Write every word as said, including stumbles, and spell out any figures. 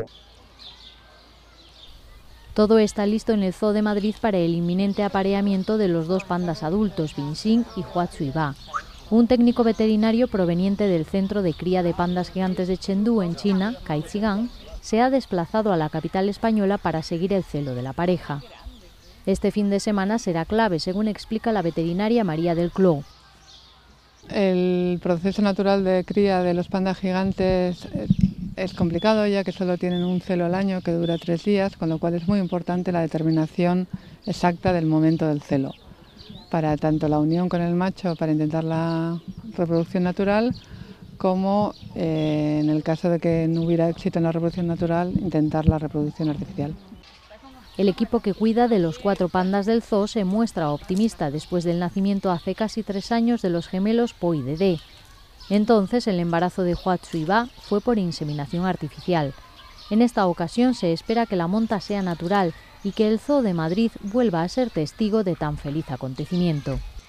Todo está listo en el Zoo de Madrid para el inminente apareamiento de los dos pandas adultos, Binxing y Huaxuiba. Un técnico veterinario proveniente del centro de cría de pandas gigantes de Chengdu, en China, Kaichigang, se ha desplazado a la capital española para seguir el celo de la pareja. Este fin de semana será clave, según explica la veterinaria María del Clou. El proceso natural de cría de los pandas gigantes es complicado, ya que solo tienen un celo al año que dura tres días, con lo cual es muy importante la determinación exacta del momento del celo, para tanto la unión con el macho para intentar la reproducción natural, como eh, en el caso de que no hubiera éxito en la reproducción natural, intentar la reproducción artificial. El equipo que cuida de los cuatro pandas del zoo se muestra optimista después del nacimiento hace casi tres años de los gemelos Po y Dede. Entonces el embarazo de Huaxuiba fue por inseminación artificial. En esta ocasión se espera que la monta sea natural y que el Zoo de Madrid vuelva a ser testigo de tan feliz acontecimiento.